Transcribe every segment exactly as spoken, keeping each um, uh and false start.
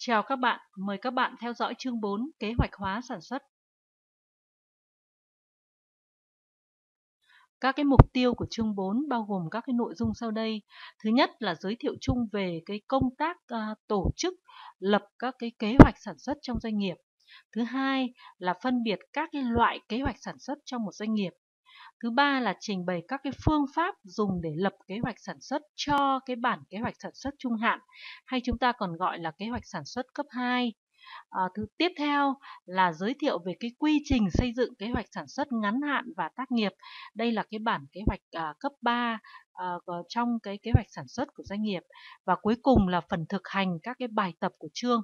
Chào các bạn, mời các bạn theo dõi chương bốn Kế hoạch hóa sản xuất. Các cái mục tiêu của chương bốn bao gồm các cái nội dung sau đây. Thứ nhất là giới thiệu chung về cái công tác uh, tổ chức, lập các cái kế hoạch sản xuất trong doanh nghiệp. Thứ hai là phân biệt các cái loại kế hoạch sản xuất trong một doanh nghiệp. Thứ ba là trình bày các cái phương pháp dùng để lập kế hoạch sản xuất cho cái bản kế hoạch sản xuất trung hạn, hay chúng ta còn gọi là kế hoạch sản xuất cấp hai. À, thứ tiếp theo là giới thiệu về cái quy trình xây dựng kế hoạch sản xuất ngắn hạn và tác nghiệp. Đây là cái bản kế hoạch à, cấp ba à, trong cái kế hoạch sản xuất của doanh nghiệp. Và cuối cùng là phần thực hành các cái bài tập của chương.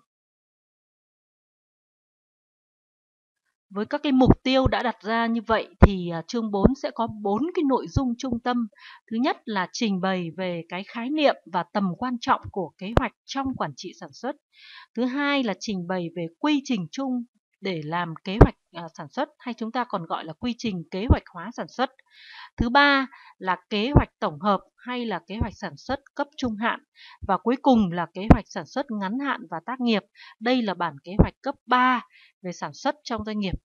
Với các cái mục tiêu đã đặt ra như vậy thì uh, chương bốn sẽ có bốn cái nội dung trung tâm. Thứ nhất là trình bày về cái khái niệm và tầm quan trọng của kế hoạch trong quản trị sản xuất. Thứ hai là trình bày về quy trình chung để làm kế hoạch uh, sản xuất, hay chúng ta còn gọi là quy trình kế hoạch hóa sản xuất. Thứ ba là kế hoạch tổng hợp hay là kế hoạch sản xuất cấp trung hạn. Và cuối cùng là kế hoạch sản xuất ngắn hạn và tác nghiệp. Đây là bản kế hoạch cấp ba về sản xuất trong doanh nghiệp.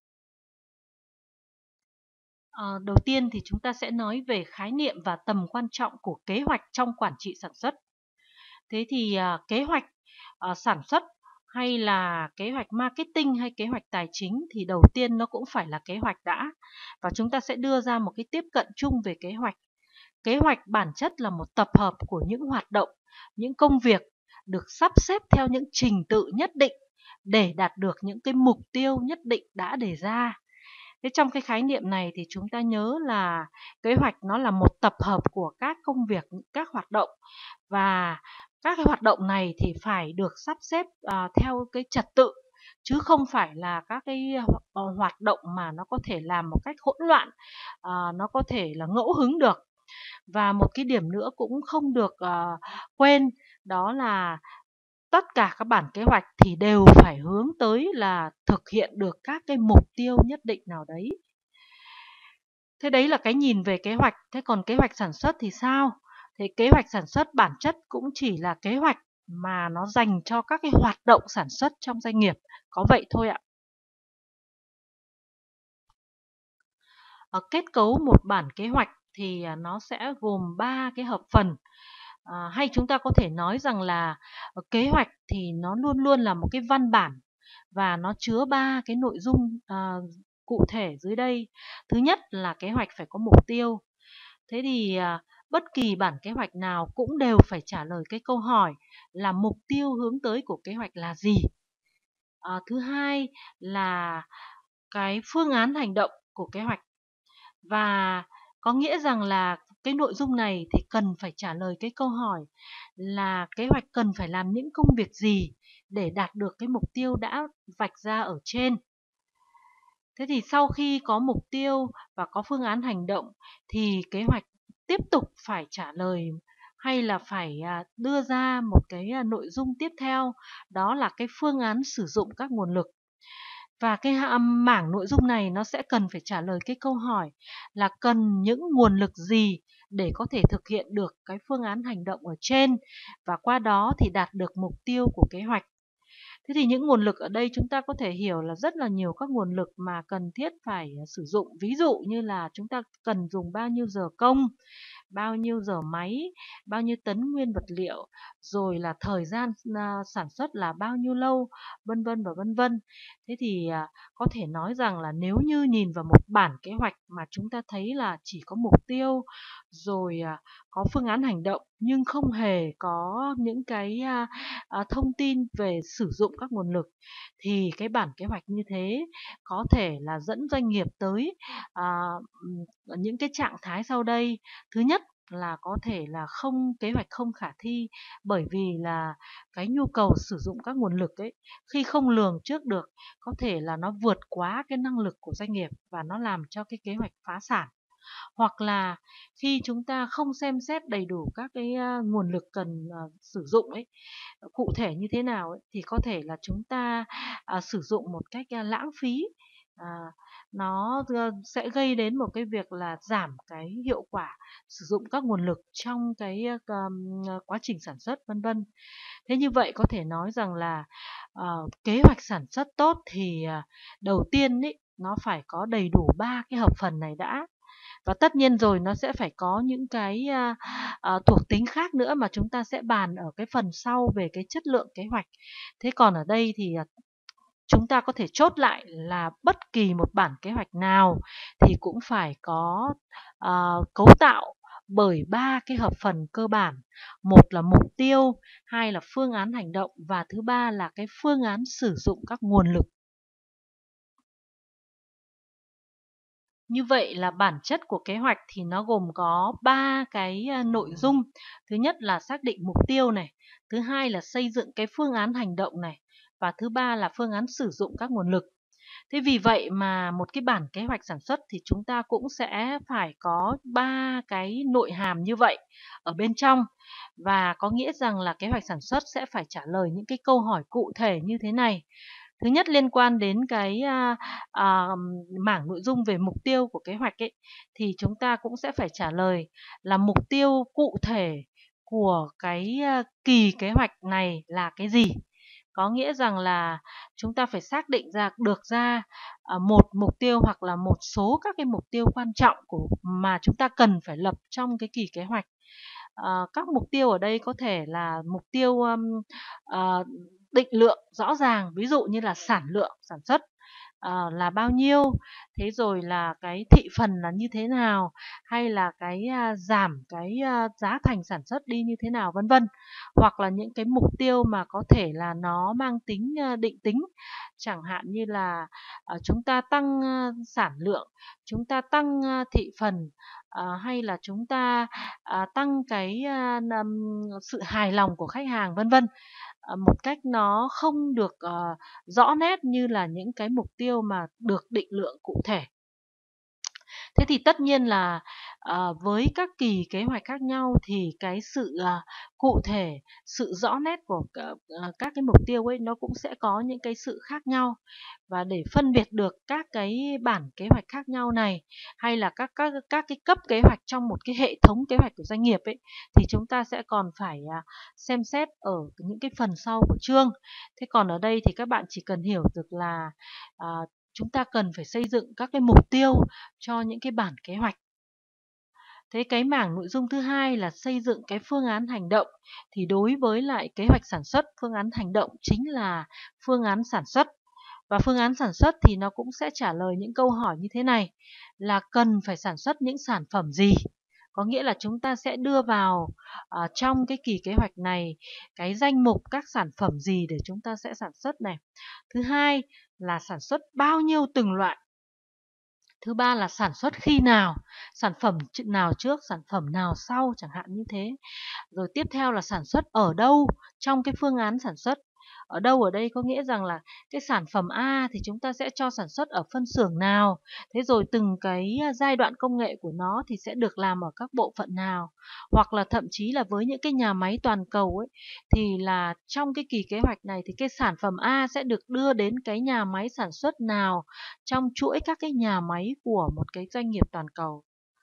À, đầu tiên thì chúng ta sẽ nói về khái niệm và tầm quan trọng của kế hoạch trong quản trị sản xuất. Thế thì à, kế hoạch à, sản xuất hay là kế hoạch marketing hay kế hoạch tài chính thì đầu tiên nó cũng phải là kế hoạch đã. Và chúng ta sẽ đưa ra một cái tiếp cận chung về kế hoạch. Kế hoạch bản chất là một tập hợp của những hoạt động, những công việc được sắp xếp theo những trình tự nhất định để đạt được những cái mục tiêu nhất định đã đề ra. Thế trong cái khái niệm này thì chúng ta nhớ là kế hoạch nó là một tập hợp của các công việc, các hoạt động, và các cái hoạt động này thì phải được sắp xếp uh, theo cái trật tự, chứ không phải là các cái uh, hoạt động mà nó có thể làm một cách hỗn loạn, uh, nó có thể là ngẫu hứng được. Và một cái điểm nữa cũng không được uh, quên, đó là tất cả các bản kế hoạch thì đều phải hướng tới là thực hiện được các cái mục tiêu nhất định nào đấy. Thế đấy là cái nhìn về kế hoạch. Thế còn kế hoạch sản xuất thì sao? Thì kế hoạch sản xuất bản chất cũng chỉ là kế hoạch mà nó dành cho các cái hoạt động sản xuất trong doanh nghiệp. Có vậy thôi ạ. Ở kết cấu một bản kế hoạch thì nó sẽ gồm ba cái hợp phần. À, hay chúng ta có thể nói rằng là kế hoạch thì nó luôn luôn là một cái văn bản và nó chứa ba cái nội dung à, cụ thể dưới đây. Thứ nhất là kế hoạch phải có mục tiêu. Thế thì à, bất kỳ bản kế hoạch nào cũng đều phải trả lời cái câu hỏi là mục tiêu hướng tới của kế hoạch là gì. À, thứ hai là cái phương án hành động của kế hoạch, và có nghĩa rằng là cái nội dung này thì cần phải trả lời cái câu hỏi là kế hoạch cần phải làm những công việc gì để đạt được cái mục tiêu đã vạch ra ở trên. Thế thì sau khi có mục tiêu và có phương án hành động thì kế hoạch tiếp tục phải trả lời hay là phải đưa ra một cái nội dung tiếp theo, đó là cái phương án sử dụng các nguồn lực. Và cái mảng nội dung này nó sẽ cần phải trả lời cái câu hỏi là cần những nguồn lực gì để có thể thực hiện được cái phương án hành động ở trên, và qua đó thì đạt được mục tiêu của kế hoạch. Thế thì những nguồn lực ở đây chúng ta có thể hiểu là rất là nhiều các nguồn lực mà cần thiết phải sử dụng. Ví dụ như là chúng ta cần dùng bao nhiêu giờ công, bao nhiêu giờ máy, bao nhiêu tấn nguyên vật liệu, rồi là thời gian sản xuất là bao nhiêu lâu, vân vân và vân vân. Thế thì có thể nói rằng là nếu như nhìn vào một bản kế hoạch mà chúng ta thấy là chỉ có mục tiêu rồi có phương án hành động nhưng không hề có những cái thông tin về sử dụng các nguồn lực, thì cái bản kế hoạch như thế có thể là dẫn doanh nghiệp tới à, những cái trạng thái sau đây. Thứ nhất là có thể là không kế hoạch không khả thi, bởi vì là cái nhu cầu sử dụng các nguồn lực ấy, khi không lường trước được, có thể là nó vượt quá cái năng lực của doanh nghiệp và nó làm cho cái kế hoạch phá sản. Hoặc là khi chúng ta không xem xét đầy đủ các cái nguồn lực cần uh, sử dụng ấy, cụ thể như thế nào ấy, thì có thể là chúng ta uh, sử dụng một cách uh, lãng phí à, nó sẽ gây đến một cái việc là giảm cái hiệu quả sử dụng các nguồn lực trong cái um, quá trình sản xuất vân vân. Thế như vậy có thể nói rằng là uh, kế hoạch sản xuất tốt thì uh, đầu tiên ý, nó phải có đầy đủ ba cái hợp phần này đã. Và tất nhiên rồi nó sẽ phải có những cái uh, uh, thuộc tính khác nữa mà chúng ta sẽ bàn ở cái phần sau về cái chất lượng kế hoạch. Thế còn ở đây thì uh, chúng ta có thể chốt lại là bất kỳ một bản kế hoạch nào thì cũng phải có uh, cấu tạo bởi ba cái hợp phần cơ bản. Một là mục tiêu, hai là phương án hành động và thứ ba là cái phương án sử dụng các nguồn lực. Như vậy là bản chất của kế hoạch thì nó gồm có ba cái nội dung. Thứ nhất là xác định mục tiêu này, thứ hai là xây dựng cái phương án hành động này và thứ ba là phương án sử dụng các nguồn lực. Thế vì vậy mà một cái bản kế hoạch sản xuất thì chúng ta cũng sẽ phải có ba cái nội hàm như vậy ở bên trong. Và có nghĩa rằng là kế hoạch sản xuất sẽ phải trả lời những cái câu hỏi cụ thể như thế này. Thứ nhất liên quan đến cái à, à, mảng nội dung về mục tiêu của kế hoạch ấy, thì chúng ta cũng sẽ phải trả lời là mục tiêu cụ thể của cái à, kỳ kế hoạch này là cái gì. Có nghĩa rằng là chúng ta phải xác định ra được ra à, một mục tiêu hoặc là một số các cái mục tiêu quan trọng của mà chúng ta cần phải lập trong cái kỳ kế hoạch. À, các mục tiêu ở đây có thể là mục tiêu um, uh, định lượng rõ ràng, ví dụ như là sản lượng sản xuất uh, là bao nhiêu, thế rồi là cái thị phần là như thế nào, hay là cái uh, giảm cái uh, giá thành sản xuất đi như thế nào vân vân. Hoặc là những cái mục tiêu mà có thể là nó mang tính uh, định tính, chẳng hạn như là uh, chúng ta tăng uh, sản lượng, chúng ta tăng uh, thị phần, uh, hay là chúng ta uh, tăng cái uh, sự hài lòng của khách hàng vân vân. Một cách nó không được uh, rõ nét như là những cái mục tiêu mà được định lượng cụ thể. Thế thì tất nhiên là uh, với các kỳ kế hoạch khác nhau thì cái sự uh, cụ thể, sự rõ nét của uh, các cái mục tiêu ấy nó cũng sẽ có những cái sự khác nhau. Và để phân biệt được các cái bản kế hoạch khác nhau này hay là các các các cái cấp kế hoạch trong một cái hệ thống kế hoạch của doanh nghiệp ấy thì chúng ta sẽ còn phải uh, xem xét ở những cái phần sau của chương. Thế còn ở đây thì các bạn chỉ cần hiểu được là uh, chúng ta cần phải xây dựng các cái mục tiêu cho những cái bản kế hoạch. Thế cái mảng nội dung thứ hai là xây dựng cái phương án hành động. Thì đối với lại kế hoạch sản xuất, phương án hành động chính là phương án sản xuất. Và phương án sản xuất thì nó cũng sẽ trả lời những câu hỏi như thế này là cần phải sản xuất những sản phẩm gì. Có nghĩa là chúng ta sẽ đưa vào uh, trong cái kỳ kế hoạch này cái danh mục các sản phẩm gì để chúng ta sẽ sản xuất này. Thứ hai là sản xuất bao nhiêu từng loại. Thứ ba là sản xuất khi nào, sản phẩm nào trước, sản phẩm nào sau chẳng hạn như thế. Rồi tiếp theo là sản xuất ở đâu trong cái phương án sản xuất. Ở đâu ở đây có nghĩa rằng là cái sản phẩm A thì chúng ta sẽ cho sản xuất ở phân xưởng nào. Thế rồi từng cái giai đoạn công nghệ của nó thì sẽ được làm ở các bộ phận nào. Hoặc là thậm chí là với những cái nhà máy toàn cầu ấy thì là trong cái kỳ kế hoạch này thì cái sản phẩm A sẽ được đưa đến cái nhà máy sản xuất nào trong chuỗi các cái nhà máy của một cái doanh nghiệp toàn cầu.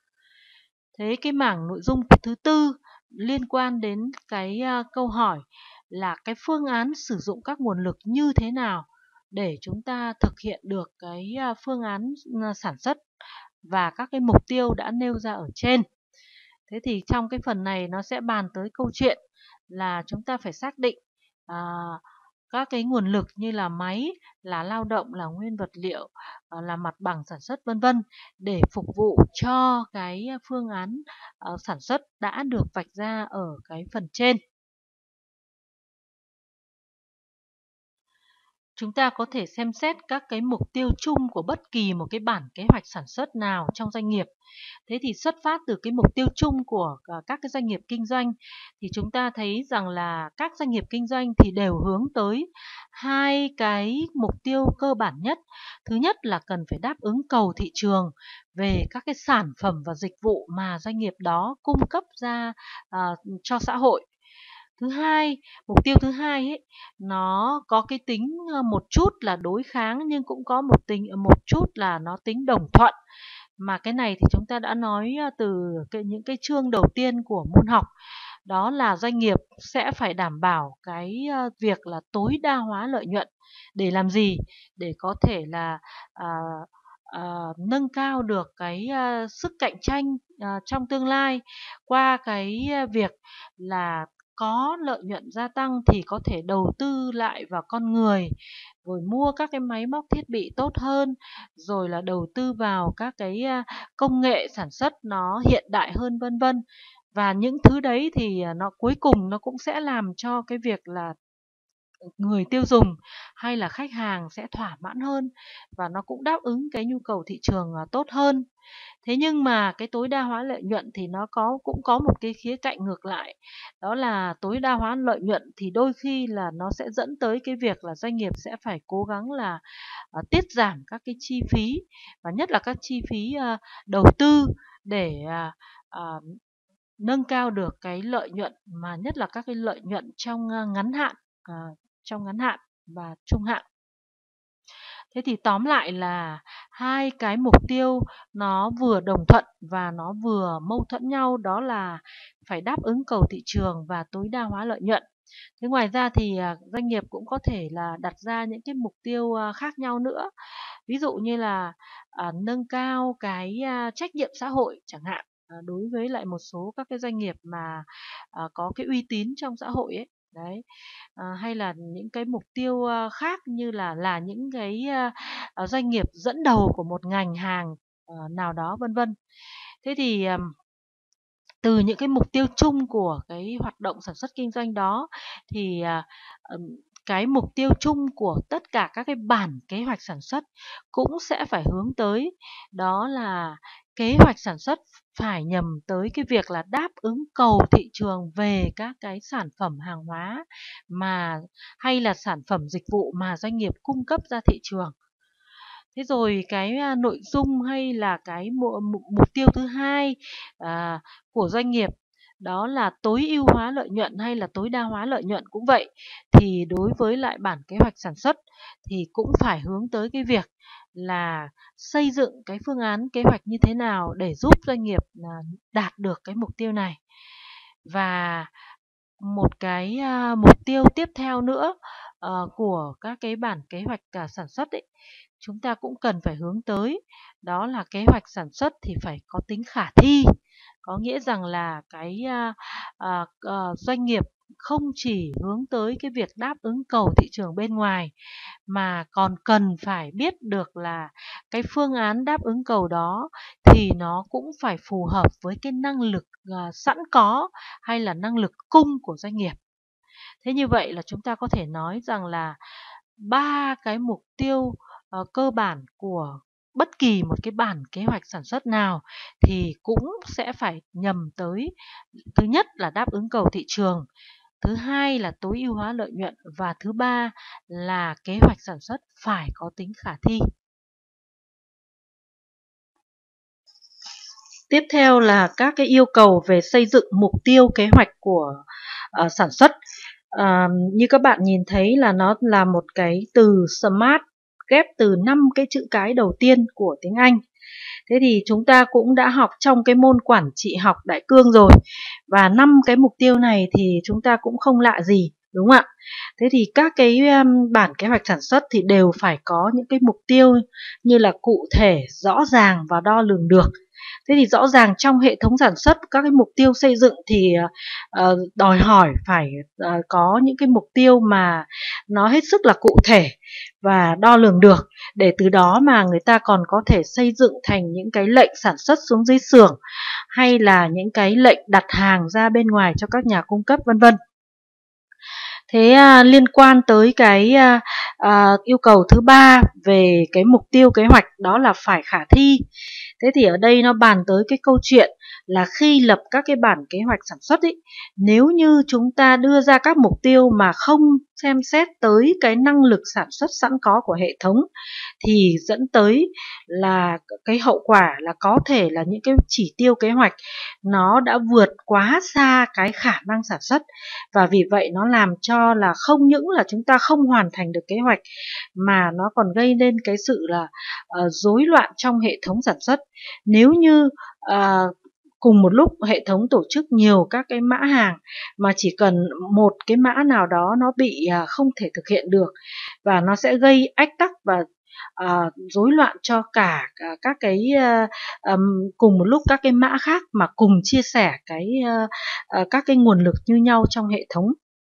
Thế cái mảng nội dung thứ tư liên quan đến cái uh, câu hỏi là cái phương án sử dụng các nguồn lực như thế nào để chúng ta thực hiện được cái uh, phương án uh, sản xuất và các cái mục tiêu đã nêu ra ở trên. Thế thì trong cái phần này nó sẽ bàn tới câu chuyện là chúng ta phải xác định uh, các cái nguồn lực như là máy, là lao động, là nguyên vật liệu, là mặt bằng sản xuất vân vân để phục vụ cho cái phương án uh, sản xuất đã được vạch ra ở cái phần trên. Chúng ta có thể xem xét các cái mục tiêu chung của bất kỳ một cái bản kế hoạch sản xuất nào trong doanh nghiệp. Thế thì xuất phát từ cái mục tiêu chung của các cái doanh nghiệp kinh doanh thì chúng ta thấy rằng là các doanh nghiệp kinh doanh thì đều hướng tới hai cái mục tiêu cơ bản nhất. Thứ nhất là cần phải đáp ứng cầu thị trường về các cái sản phẩm và dịch vụ mà doanh nghiệp đó cung cấp ra uh, cho xã hội. Thứ hai, mục tiêu thứ hai ấy, nó có cái tính một chút là đối kháng nhưng cũng có một tính một chút là nó tính đồng thuận. Mà cái này thì chúng ta đã nói từ cái, những cái chương đầu tiên của môn học. Đó là doanh nghiệp sẽ phải đảm bảo cái việc là tối đa hóa lợi nhuận. Để làm gì? Để có thể là à, à, nâng cao được cái à, sức cạnh tranh à, trong tương lai qua cái việc là có lợi nhuận gia tăng thì có thể đầu tư lại vào con người, rồi mua các cái máy móc thiết bị tốt hơn, rồi là đầu tư vào các cái công nghệ sản xuất nó hiện đại hơn vân vân. Và những thứ đấy thì nó cuối cùng nó cũng sẽ làm cho cái việc là người tiêu dùng hay là khách hàng sẽ thỏa mãn hơn và nó cũng đáp ứng cái nhu cầu thị trường tốt hơn. Thế nhưng mà cái tối đa hóa lợi nhuận thì nó có cũng có một cái khía cạnh ngược lại. Đó là tối đa hóa lợi nhuận thì đôi khi là nó sẽ dẫn tới cái việc là doanh nghiệp sẽ phải cố gắng là uh, tiết giảm các cái chi phí, và nhất là các chi phí uh, đầu tư để uh, uh, nâng cao được cái lợi nhuận, mà nhất là các cái lợi nhuận trong uh, ngắn hạn, uh, trong ngắn hạn và trung hạn. Thế thì tóm lại là hai cái mục tiêu nó vừa đồng thuận và nó vừa mâu thuẫn nhau, đó là phải đáp ứng cầu thị trường và tối đa hóa lợi nhuận. Thế ngoài ra thì doanh nghiệp cũng có thể là đặt ra những cái mục tiêu khác nhau nữa. Ví dụ như là à, nâng cao cái à, trách nhiệm xã hội chẳng hạn, à, đối với lại một số các cái doanh nghiệp mà à, có cái uy tín trong xã hội ấy. Đấy. À, hay là những cái mục tiêu khác như là là những cái uh, doanh nghiệp dẫn đầu của một ngành hàng uh, nào đó vân vân. Thế thì um, từ những cái mục tiêu chung của cái hoạt động sản xuất kinh doanh đó thì uh, um, cái mục tiêu chung của tất cả các cái bản kế hoạch sản xuất cũng sẽ phải hướng tới, đó là kế hoạch sản xuất phải nhằm tới cái việc là đáp ứng cầu thị trường về các cái sản phẩm hàng hóa mà hay là sản phẩm dịch vụ mà doanh nghiệp cung cấp ra thị trường. Thế rồi cái nội dung hay là cái mục tiêu thứ hai à, của doanh nghiệp, đó là tối ưu hóa lợi nhuận hay là tối đa hóa lợi nhuận cũng vậy. Thì đối với lại bản kế hoạch sản xuất thì cũng phải hướng tới cái việc là xây dựng cái phương án kế hoạch như thế nào để giúp doanh nghiệp đạt được cái mục tiêu này. Và một cái mục tiêu tiếp theo nữa uh, của các cái bản kế hoạch cả sản xuất ấy, chúng ta cũng cần phải hướng tới, đó là kế hoạch sản xuất thì phải có tính khả thi. Có nghĩa rằng là cái uh, uh, uh, doanh nghiệp không chỉ hướng tới cái việc đáp ứng cầu thị trường bên ngoài, mà còn cần phải biết được là cái phương án đáp ứng cầu đó thì nó cũng phải phù hợp với cái năng lực uh, sẵn có hay là năng lực cung của doanh nghiệp. Thế như vậy là chúng ta có thể nói rằng là ba cái mục tiêu uh, cơ bản của bất kỳ một cái bản kế hoạch sản xuất nào thì cũng sẽ phải nhằm tới, thứ nhất là đáp ứng cầu thị trường, thứ hai là tối ưu hóa lợi nhuận, và thứ ba là kế hoạch sản xuất phải có tính khả thi. Tiếp theo là các cái yêu cầu về xây dựng mục tiêu kế hoạch của uh, sản xuất. Uh, như các bạn nhìn thấy là nó là một cái từ SMART ghép từ năm cái chữ cái đầu tiên của tiếng Anh. Thế thì chúng ta cũng đã học trong cái môn quản trị học đại cương rồi. Và năm cái mục tiêu này thì chúng ta cũng không lạ gì, đúng không ạ? Thế thì các cái um, bản kế hoạch sản xuất thì đều phải có những cái mục tiêu như là cụ thể, rõ ràng và đo lường được. Thế thì rõ ràng trong hệ thống sản xuất, các cái mục tiêu xây dựng thì uh, đòi hỏi phải uh, có những cái mục tiêu mà nó hết sức là cụ thể và đo lường được, để từ đó mà người ta còn có thể xây dựng thành những cái lệnh sản xuất xuống dưới xưởng, hay là những cái lệnh đặt hàng ra bên ngoài cho các nhà cung cấp vân vân. Thế à, liên quan tới cái à, à, yêu cầu thứ ba về cái mục tiêu kế hoạch, đó là phải khả thi. Thế thì ở đây nó bàn tới cái câu chuyện là khi lập các cái bản kế hoạch sản xuất ấy, nếu như chúng ta đưa ra các mục tiêu mà không xem xét tới cái năng lực sản xuất sẵn có của hệ thống thì dẫn tới là cái hậu quả là có thể là những cái chỉ tiêu kế hoạch nó đã vượt quá xa cái khả năng sản xuất, và vì vậy nó làm cho là không những là chúng ta không hoàn thành được kế hoạch mà nó còn gây nên cái sự là uh, rối loạn trong hệ thống sản xuất. Nếu như uh, cùng một lúc hệ thống tổ chức nhiều các cái mã hàng mà chỉ cần một cái mã nào đó nó bị uh, không thể thực hiện được, và nó sẽ gây ách tắc và uh, rối loạn cho cả, cả các cái uh, um, cùng một lúc các cái mã khác mà cùng chia sẻ cái uh, uh, các cái nguồn lực như nhau trong hệ thống.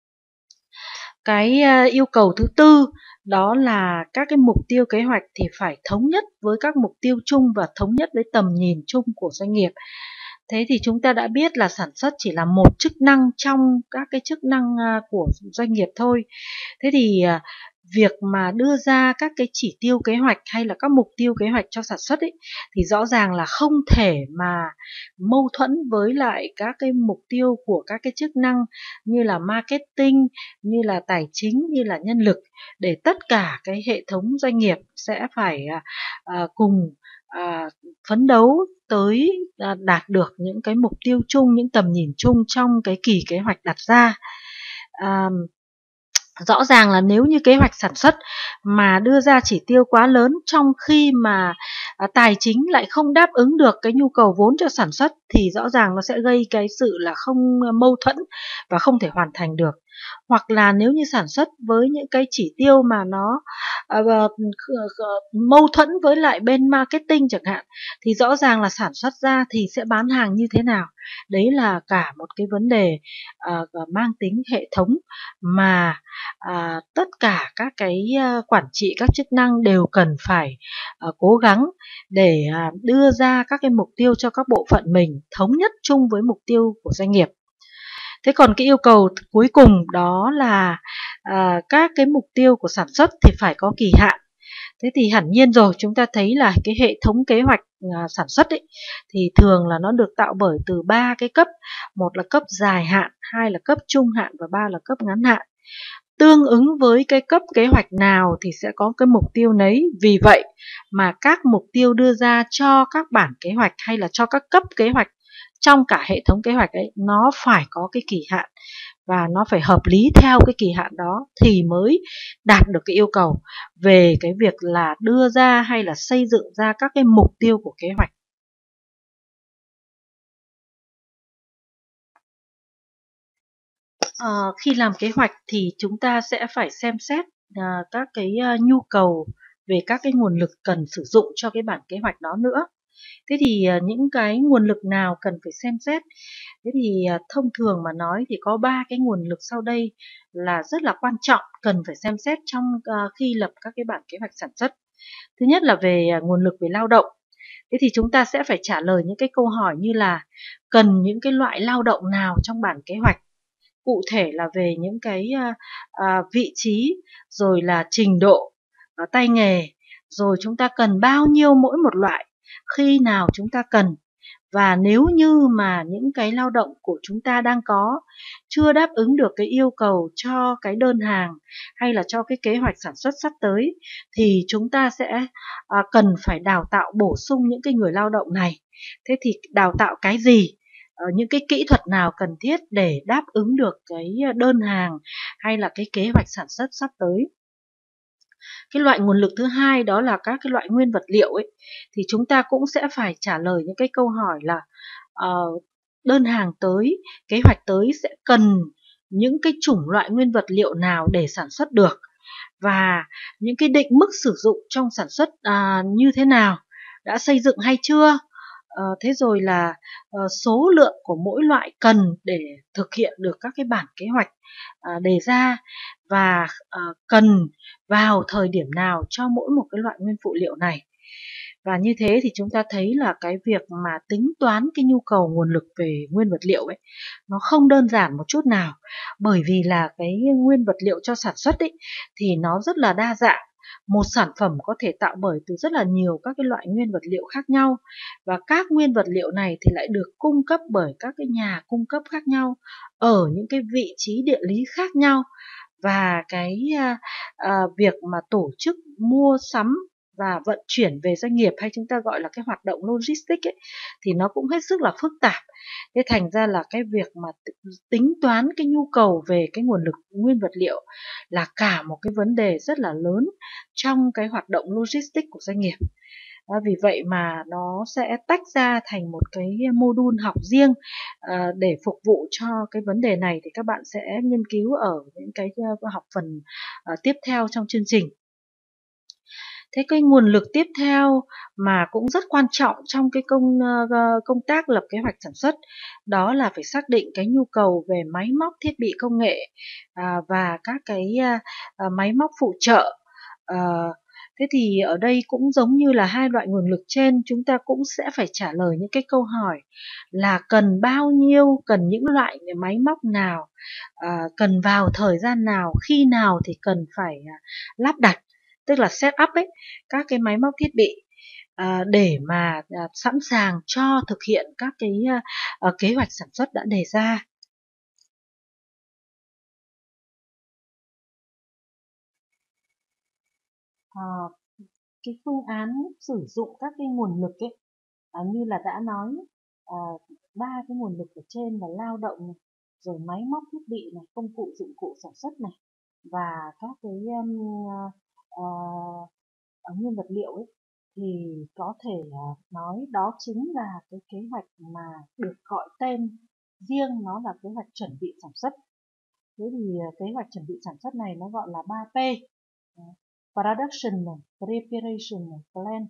Cái uh, yêu cầu thứ tư đó là các cái mục tiêu kế hoạch thì phải thống nhất với các mục tiêu chung và thống nhất với tầm nhìn chung của doanh nghiệp. Thế thì chúng ta đã biết là sản xuất chỉ là một chức năng trong các cái chức năng của doanh nghiệp thôi. Thế thì việc mà đưa ra các cái chỉ tiêu kế hoạch hay là các mục tiêu kế hoạch cho sản xuất ấy, thì rõ ràng là không thể mà mâu thuẫn với lại các cái mục tiêu của các cái chức năng như là marketing, như là tài chính, như là nhân lực, để tất cả cái hệ thống doanh nghiệp sẽ phải uh, cùng uh, phấn đấu tới uh, đạt được những cái mục tiêu chung, những tầm nhìn chung trong cái kỳ kế hoạch đặt ra. Uh, Rõ ràng là nếu như kế hoạch sản xuất mà đưa ra chỉ tiêu quá lớn trong khi mà à, tài chính lại không đáp ứng được cái nhu cầu vốn cho sản xuất thì rõ ràng nó sẽ gây cái sự là không mâu thuẫn và không thể hoàn thành được. Hoặc là nếu như sản xuất với những cái chỉ tiêu mà nó uh, mâu thuẫn với lại bên marketing chẳng hạn, thì rõ ràng là sản xuất ra thì sẽ bán hàng như thế nào. Đấy là cả một cái vấn đề uh, mang tính hệ thống mà À, tất cả các cái uh, quản trị các chức năng đều cần phải uh, cố gắng để uh, đưa ra các cái mục tiêu cho các bộ phận mình thống nhất chung với mục tiêu của doanh nghiệp. Thế còn cái yêu cầu cuối cùng đó là uh, các cái mục tiêu của sản xuất thì phải có kỳ hạn. Thế thì hẳn nhiên rồi, chúng ta thấy là cái hệ thống kế hoạch uh, sản xuất ấy, thì thường là nó được tạo bởi từ ba cái cấp. Một là cấp dài hạn, hai là cấp trung hạn và ba là cấp ngắn hạn. Tương ứng với cái cấp kế hoạch nào thì sẽ có cái mục tiêu nấy. Vì vậy mà các mục tiêu đưa ra cho các bản kế hoạch hay là cho các cấp kế hoạch trong cả hệ thống kế hoạch ấy, nó phải có cái kỳ hạn và nó phải hợp lý theo cái kỳ hạn đó thì mới đạt được cái yêu cầu về cái việc là đưa ra hay là xây dựng ra các cái mục tiêu của kế hoạch. Uh, khi làm kế hoạch thì chúng ta sẽ phải xem xét uh, các cái uh, nhu cầu về các cái nguồn lực cần sử dụng cho cái bản kế hoạch đó nữa. Thế thì uh, những cái nguồn lực nào cần phải xem xét? Thế thì uh, thông thường mà nói thì có ba cái nguồn lực sau đây là rất là quan trọng cần phải xem xét trong uh, khi lập các cái bản kế hoạch sản xuất. Thứ nhất là về uh, nguồn lực về lao động. Thế thì chúng ta sẽ phải trả lời những cái câu hỏi như là cần những cái loại lao động nào trong bản kế hoạch, cụ thể là về những cái uh, vị trí, rồi là trình độ, uh, tay nghề, rồi chúng ta cần bao nhiêu mỗi một loại, khi nào chúng ta cần. Và nếu như mà những cái lao động của chúng ta đang có chưa đáp ứng được cái yêu cầu cho cái đơn hàng hay là cho cái kế hoạch sản xuất sắp tới thì chúng ta sẽ uh, cần phải đào tạo bổ sung những cái người lao động này. Thế thì đào tạo cái gì? Những cái kỹ thuật nào cần thiết để đáp ứng được cái đơn hàng hay là cái kế hoạch sản xuất sắp tới. Cái loại nguồn lực thứ hai đó là các cái loại nguyên vật liệu ấy, thì chúng ta cũng sẽ phải trả lời những cái câu hỏi là uh, đơn hàng tới, kế hoạch tới sẽ cần những cái chủng loại nguyên vật liệu nào để sản xuất được, và những cái định mức sử dụng trong sản xuất uh, như thế nào, đã xây dựng hay chưa. Uh, thế rồi là uh, số lượng của mỗi loại cần để thực hiện được các cái bản kế hoạch uh, đề ra, và uh, cần vào thời điểm nào cho mỗi một cái loại nguyên phụ liệu này. Và như thế thì chúng ta thấy là cái việc mà tính toán cái nhu cầu nguồn lực về nguyên vật liệu ấy, nó không đơn giản một chút nào, bởi vì là cái nguyên vật liệu cho sản xuất ấy thì nó rất là đa dạng. Một sản phẩm có thể tạo bởi từ rất là nhiều các cái loại nguyên vật liệu khác nhau, và các nguyên vật liệu này thì lại được cung cấp bởi các cái nhà cung cấp khác nhau ở những cái vị trí địa lý khác nhau. Và cái à, à, việc mà tổ chức mua sắm và vận chuyển về doanh nghiệp, hay chúng ta gọi là cái hoạt động logistics ấy, thì nó cũng hết sức là phức tạp. Thế thành ra là cái việc mà tính toán cái nhu cầu về cái nguồn lực nguyên vật liệu là cả một cái vấn đề rất là lớn trong cái hoạt động logistics của doanh nghiệp. À, vì vậy mà nó sẽ tách ra thành một cái module học riêng à, để phục vụ cho cái vấn đề này, thì các bạn sẽ nghiên cứu ở những cái uh, học phần uh, tiếp theo trong chương trình. Thế cái nguồn lực tiếp theo mà cũng rất quan trọng trong cái công uh, công tác lập kế hoạch sản xuất, đó là phải xác định cái nhu cầu về máy móc thiết bị công nghệ uh, và các cái uh, uh, máy móc phụ trợ. Uh, Thế thì ở đây cũng giống như là hai loại nguồn lực trên, chúng ta cũng sẽ phải trả lời những cái câu hỏi là cần bao nhiêu, cần những loại máy móc nào, à, cần vào thời gian nào, khi nào thì cần phải à, lắp đặt, tức là set up ấy, các cái máy móc thiết bị à, để mà à, sẵn sàng cho thực hiện các cái à, kế hoạch sản xuất đã đề ra. À, cái phương án sử dụng các cái nguồn lực ấy, à, như là đã nói, à, ba cái nguồn lực ở trên là lao động này, rồi máy móc thiết bị này, công cụ dụng cụ sản xuất này, và các cái um, uh, uh, nguyên vật liệu ấy, thì có thể uh, nói đó chính là cái kế hoạch mà được gọi tên riêng, nó là kế hoạch chuẩn bị sản xuất. Thế thì uh, kế hoạch chuẩn bị sản xuất này nó gọi là ba P: uh, Production này, Preparation này, Plan.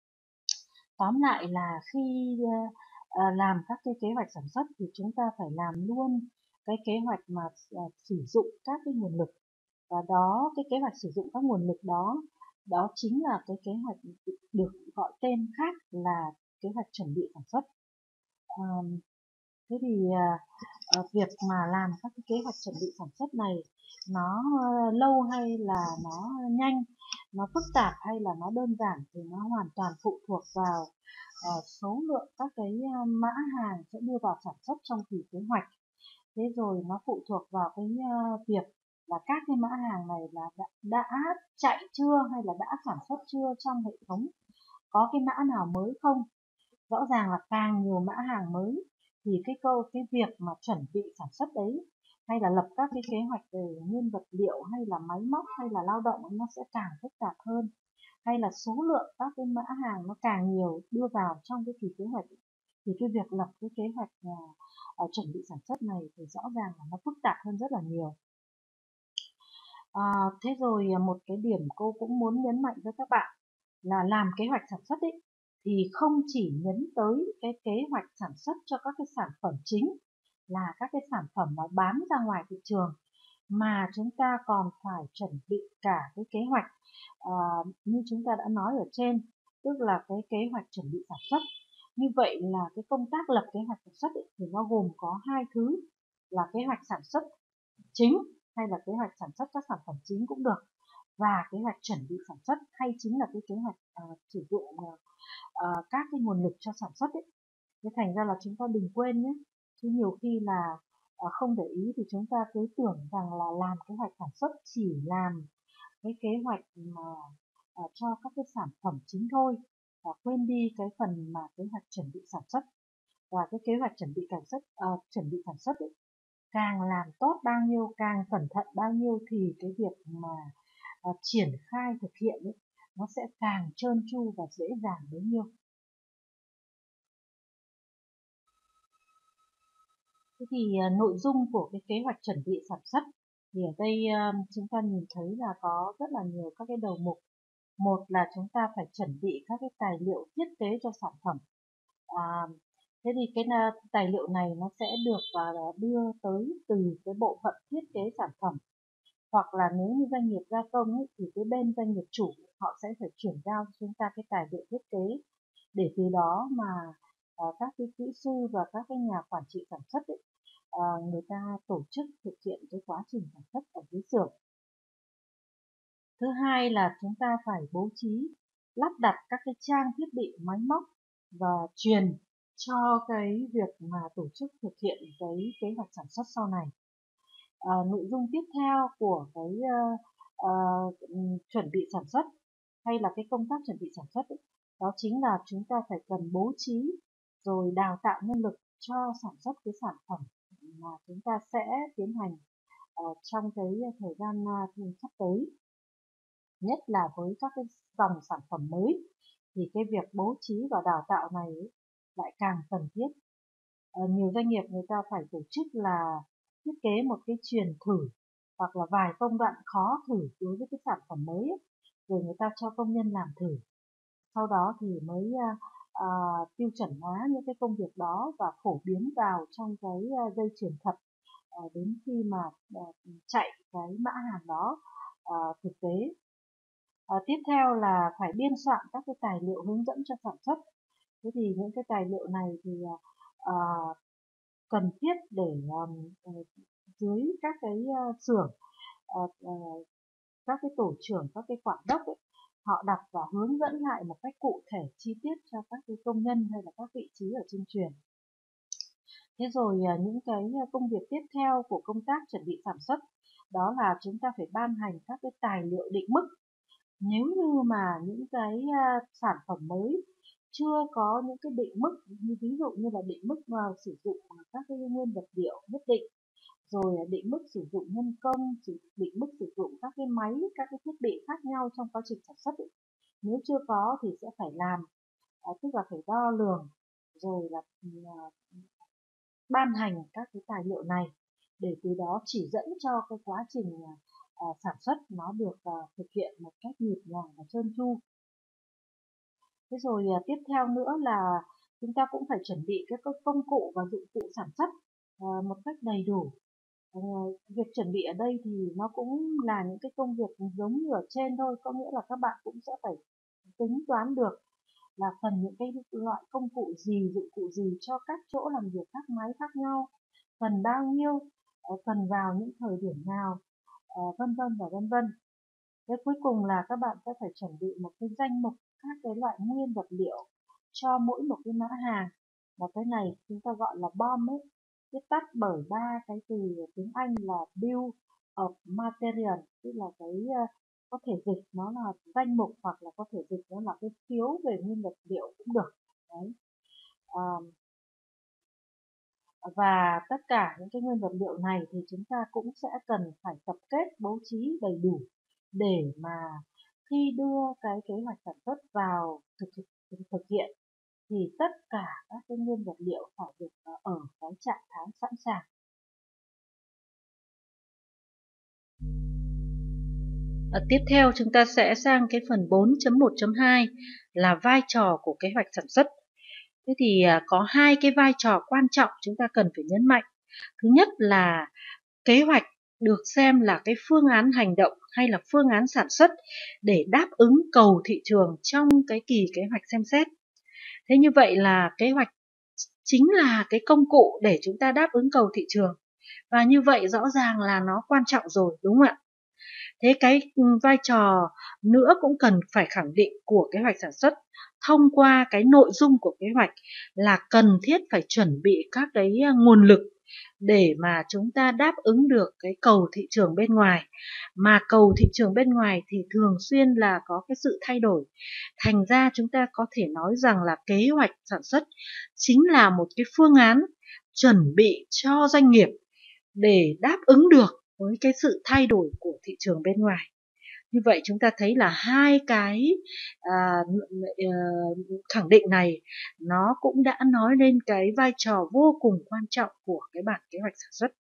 Tóm lại là khi uh, làm các cái kế hoạch sản xuất thì chúng ta phải làm luôn cái kế hoạch mà uh, sử dụng các cái nguồn lực, và đó cái kế hoạch sử dụng các nguồn lực đó đó chính là cái kế hoạch được gọi tên khác là kế hoạch chuẩn bị sản xuất. Um, thế thì uh, uh, việc mà làm các cái kế hoạch chuẩn bị sản xuất này nó uh, lâu hay là nó nhanh, nó phức tạp hay là nó đơn giản, thì nó hoàn toàn phụ thuộc vào uh, số lượng các cái uh, mã hàng sẽ đưa vào sản xuất trong kỳ kế hoạch. Thế rồi nó phụ thuộc vào cái uh, việc là các cái mã hàng này là đã, đã chạy chưa hay là đã sản xuất chưa trong hệ thống, có cái mã nào mới không. Rõ ràng là càng nhiều mã hàng mới thì cái câu cái việc mà chuẩn bị sản xuất đấy, hay là lập các cái kế hoạch về nguyên vật liệu hay là máy móc hay là lao động, nó sẽ càng phức tạp hơn. Hay là số lượng các cái mã hàng nó càng nhiều đưa vào trong cái kỳ kế hoạch, thì cái việc lập cái kế hoạch uh, chuẩn bị sản xuất này thì rõ ràng là nó phức tạp hơn rất là nhiều. À, thế rồi một cái điểm cô cũng muốn nhấn mạnh với các bạn là làm kế hoạch sản xuất ấy, thì không chỉ nhấn tới cái kế hoạch sản xuất cho các cái sản phẩm chính là các cái sản phẩm mà bán ra ngoài thị trường, mà chúng ta còn phải chuẩn bị cả cái kế hoạch uh, như chúng ta đã nói ở trên, tức là cái kế hoạch chuẩn bị sản xuất. Như vậy là cái công tác lập kế hoạch sản xuất ấy, thì nó gồm có hai thứ là kế hoạch sản xuất chính, hay là kế hoạch sản xuất các sản phẩm chính cũng được, và kế hoạch chuẩn bị sản xuất, hay chính là cái kế hoạch uh, sử dụng uh, uh, các cái nguồn lực cho sản xuất ấy. Thế thành ra là chúng ta đừng quên nhé, chứ nhiều khi là uh, không để ý thì chúng ta cứ tưởng rằng là làm kế hoạch sản xuất chỉ làm cái kế hoạch mà uh, cho các cái sản phẩm chính thôi, và quên đi cái phần mà kế hoạch chuẩn bị sản xuất. Và cái kế hoạch chuẩn bị sản xuất uh, chuẩn bị sản xuất ấy, càng làm tốt bao nhiêu, càng cẩn thận bao nhiêu, thì cái việc mà uh, triển khai thực hiện ấy, nó sẽ càng trơn tru và dễ dàng bấy nhiêu. Thế thì uh, nội dung của cái kế hoạch chuẩn bị sản xuất thì ở đây uh, chúng ta nhìn thấy là có rất là nhiều các cái đầu mục. Một là chúng ta phải chuẩn bị các cái tài liệu thiết kế cho sản phẩm. À, thế thì cái uh, tài liệu này nó sẽ được uh, đưa tới từ cái bộ phận thiết kế sản phẩm, hoặc là nếu như doanh nghiệp gia công ấy, thì cái bên doanh nghiệp chủ họ sẽ phải chuyển giao cho chúng ta cái tài liệu thiết kế, để từ đó mà uh, các cái kỹ sư và các cái nhà quản trị sản xuất ấy, uh, người ta tổ chức thực hiện cái quá trình sản xuất ở dưới xưởng. Thứ hai là chúng ta phải bố trí lắp đặt các cái trang thiết bị máy móc và truyền cho cái việc mà tổ chức thực hiện cái kế hoạch sản xuất sau này. À, nội dung tiếp theo của cái uh, uh, chuẩn bị sản xuất hay là cái công tác chuẩn bị sản xuất ấy, đó chính là chúng ta phải cần bố trí rồi đào tạo nhân lực cho sản xuất cái sản phẩm mà chúng ta sẽ tiến hành uh, trong cái thời gian uh, sắp tới. Nhất là với các cái dòng sản phẩm mới thì cái việc bố trí và đào tạo này ấy, lại càng cần thiết. À, nhiều doanh nghiệp người ta phải tổ chức là thiết kế một cái truyền thử hoặc là vài công đoạn khó thử đối với cái sản phẩm mới ấy, rồi người ta cho công nhân làm thử. Sau đó thì mới à, à, tiêu chuẩn hóa những cái công việc đó và phổ biến vào trong cái dây chuyền thật à, đến khi mà à, chạy cái mã hàng đó à, thực tế. À, tiếp theo là phải biên soạn các cái tài liệu hướng dẫn cho sản xuất. Thế thì những cái tài liệu này thì à, cần thiết để um, dưới các cái uh, xưởng, uh, uh, các cái tổ trưởng, các cái quản đốc ấy, họ đọc và hướng dẫn lại một cách cụ thể chi tiết cho các cái công nhân hay là các vị trí ở trên chuyền. Thế rồi uh, những cái công việc tiếp theo của công tác chuẩn bị sản xuất đó là chúng ta phải ban hành các cái tài liệu định mức. Nếu như mà những cái uh, sản phẩm mới chưa có những cái định mức, như ví dụ như là định mức uh, sử dụng các cái nguyên vật liệu nhất định, rồi định mức sử dụng nhân công, định mức sử dụng các cái máy, các cái thiết bị khác nhau trong quá trình sản xuất ấy. Nếu chưa có thì sẽ phải làm, uh, tức là phải đo lường, rồi là uh, ban hành các cái tài liệu này để từ đó chỉ dẫn cho cái quá trình uh, sản xuất nó được uh, thực hiện một cách nhịp nhàng và trơn tru. Thế rồi uh, tiếp theo nữa là chúng ta cũng phải chuẩn bị các công cụ và dụng cụ sản xuất uh, một cách đầy đủ. Uh, việc chuẩn bị ở đây thì nó cũng là những cái công việc giống như ở trên thôi, có nghĩa là các bạn cũng sẽ phải tính toán được là cần những cái loại công cụ gì, dụng cụ gì cho các chỗ làm việc, các máy khác nhau, cần bao nhiêu, cần vào những thời điểm nào, vân vân và vân vân. Thế cuối cùng là các bạn sẽ phải chuẩn bị một cái danh mục các cái loại nguyên vật liệu cho mỗi một cái mã hàng, và cái này chúng ta gọi là bom ấy, viết tắt bởi ba cái từ tiếng Anh là Bill of Material, tức là cái có thể dịch nó là danh mục hoặc là có thể dịch nó là cái phiếu về nguyên vật liệu cũng được. Đấy. À, và tất cả những cái nguyên vật liệu này thì chúng ta cũng sẽ cần phải tập kết bố trí đầy đủ để mà khi đưa cái kế hoạch sản xuất vào thực, thực, thực hiện thì tất cả các cái nguyên vật liệu phải được ở cái trạng thái sẵn sàng. À, tiếp theo chúng ta sẽ sang cái phần bốn chấm một chấm hai là vai trò của kế hoạch sản xuất. Thế thì à, có hai cái vai trò quan trọng chúng ta cần phải nhấn mạnh. Thứ nhất là kế hoạch được xem là cái phương án hành động hay là phương án sản xuất để đáp ứng cầu thị trường trong cái kỳ kế hoạch xem xét. Thế như vậy là kế hoạch chính là cái công cụ để chúng ta đáp ứng cầu thị trường. Và như vậy rõ ràng là nó quan trọng rồi, đúng không ạ? Thế cái vai trò nữa cũng cần phải khẳng định của kế hoạch sản xuất thông qua cái nội dung của kế hoạch là cần thiết phải chuẩn bị các cái nguồn lực để mà chúng ta đáp ứng được cái cầu thị trường bên ngoài. Mà cầu thị trường bên ngoài thì thường xuyên là có cái sự thay đổi. Thành ra chúng ta có thể nói rằng là kế hoạch sản xuất chính là một cái phương án chuẩn bị cho doanh nghiệp để đáp ứng được với cái sự thay đổi của thị trường bên ngoài. Như vậy chúng ta thấy là hai cái à, khẳng định này nó cũng đã nói lên cái vai trò vô cùng quan trọng của cái bản kế hoạch sản xuất.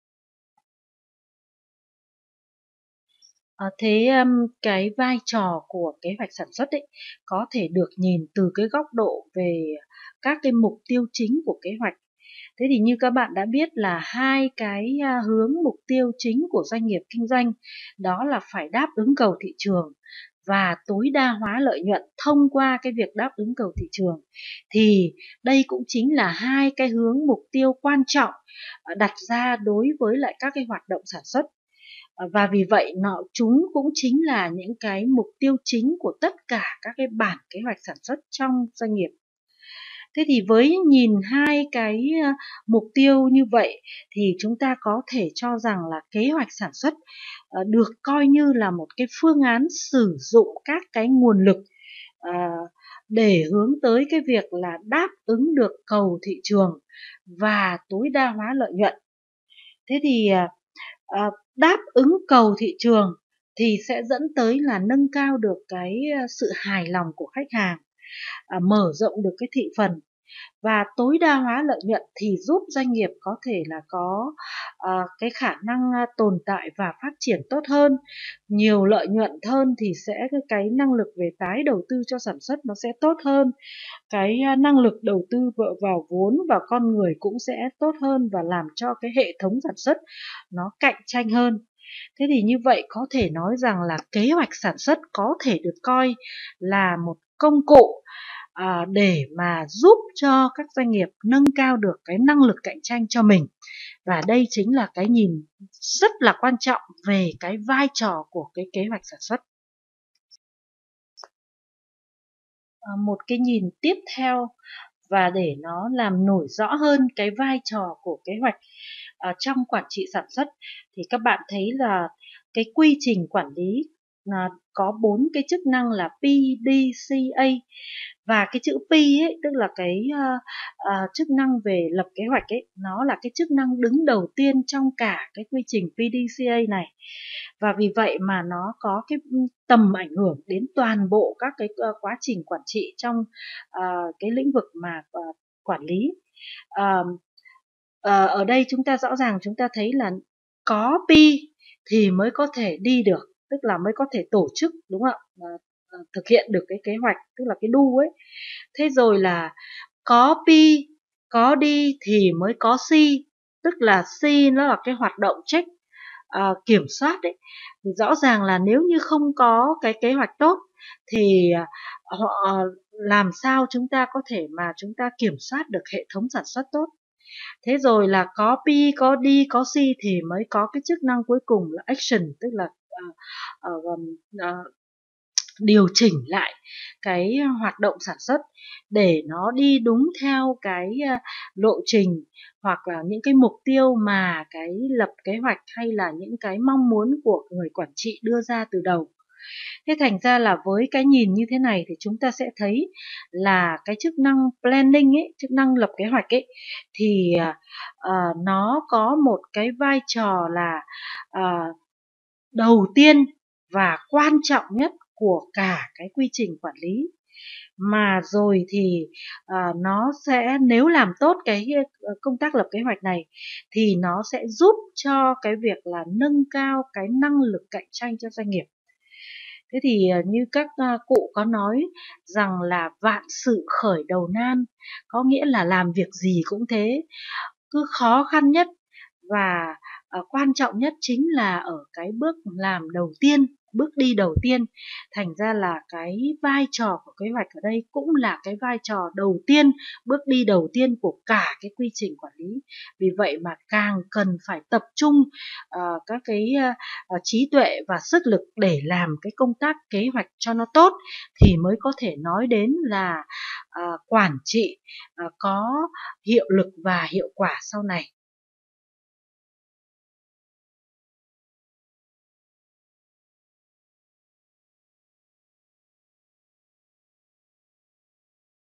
À, thế um, cái vai trò của kế hoạch sản xuất ấy có thể được nhìn từ cái góc độ về các cái mục tiêu chính của kế hoạch. Thế thì như các bạn đã biết là hai cái hướng mục tiêu chính của doanh nghiệp kinh doanh đó là phải đáp ứng cầu thị trường và tối đa hóa lợi nhuận thông qua cái việc đáp ứng cầu thị trường. Thì đây cũng chính là hai cái hướng mục tiêu quan trọng đặt ra đối với lại các cái hoạt động sản xuất. Và vì vậy nó chúng cũng chính là những cái mục tiêu chính của tất cả các cái bản kế hoạch sản xuất trong doanh nghiệp. Thế thì với nhìn hai cái mục tiêu như vậy thì chúng ta có thể cho rằng là kế hoạch sản xuất được coi như là một cái phương án sử dụng các cái nguồn lực để hướng tới cái việc là đáp ứng được cầu thị trường và tối đa hóa lợi nhuận. Thế thì đáp ứng cầu thị trường thì sẽ dẫn tới là nâng cao được cái sự hài lòng của khách hàng, mở rộng được cái thị phần, và tối đa hóa lợi nhuận thì giúp doanh nghiệp có thể là có uh, cái khả năng tồn tại và phát triển tốt hơn. Nhiều lợi nhuận hơn thì sẽ cái năng lực về tái đầu tư cho sản xuất nó sẽ tốt hơn. Cái năng lực đầu tư vào vốn và con người cũng sẽ tốt hơn và làm cho cái hệ thống sản xuất nó cạnh tranh hơn. Thế thì như vậy có thể nói rằng là kế hoạch sản xuất có thể được coi là một công cụ À, để mà giúp cho các doanh nghiệp nâng cao được cái năng lực cạnh tranh cho mình. Và đây chính là cái nhìn rất là quan trọng về cái vai trò của cái kế hoạch sản xuất. À, một cái nhìn tiếp theo và để nó làm nổi rõ hơn cái vai trò của kế hoạch à, trong quản trị sản xuất thì các bạn thấy là cái quy trình quản lý là có bốn cái chức năng là P, D, C, A. Và cái chữ P ấy, tức là cái uh, uh, chức năng về lập kế hoạch ấy, nó là cái chức năng đứng đầu tiên trong cả cái quy trình P D C A này. Và vì vậy mà nó có cái tầm ảnh hưởng đến toàn bộ các cái uh, quá trình quản trị trong uh, cái lĩnh vực mà uh, quản lý. Uh, uh, ở đây chúng ta rõ ràng chúng ta thấy là có P thì mới có thể đi được, tức là mới có thể tổ chức, đúng không ạ? Uh, thực hiện được cái kế hoạch, tức là cái do ấy. Thế rồi là có P, có D thì mới có C, tức là C nó là cái hoạt động check, uh, kiểm soát đấy. Thì rõ ràng là nếu như không có cái kế hoạch tốt thì họ làm sao chúng ta có thể mà chúng ta kiểm soát được hệ thống sản xuất tốt. Thế rồi là có P, có D, có C thì mới có cái chức năng cuối cùng là action, tức là uh, uh, uh, điều chỉnh lại cái hoạt động sản xuất để nó đi đúng theo cái lộ trình hoặc là những cái mục tiêu mà cái lập kế hoạch hay là những cái mong muốn của người quản trị đưa ra từ đầu. Thế thành ra là với cái nhìn như thế này thì chúng ta sẽ thấy là cái chức năng planning ấy, chức năng lập kế hoạch ấy thì uh, nó có một cái vai trò là uh, đầu tiên và quan trọng nhất của cả cái quy trình quản lý. Mà rồi thì uh, nó sẽ, nếu làm tốt cái công tác lập kế hoạch này thì nó sẽ giúp cho cái việc là nâng cao cái năng lực cạnh tranh cho doanh nghiệp. Thế thì như các uh, cụ có nói rằng là vạn sự khởi đầu nan, có nghĩa là làm việc gì cũng thế, cứ khó khăn nhất và uh, quan trọng nhất chính là ở cái bước làm đầu tiên, bước đi đầu tiên. Thành ra là cái vai trò của kế hoạch ở đây cũng là cái vai trò đầu tiên, bước đi đầu tiên của cả cái quy trình quản lý. Vì vậy mà càng cần phải tập trung uh, các cái uh, trí tuệ và sức lực để làm cái công tác kế hoạch cho nó tốt thì mới có thể nói đến là uh, quản trị uh, có hiệu lực và hiệu quả sau này.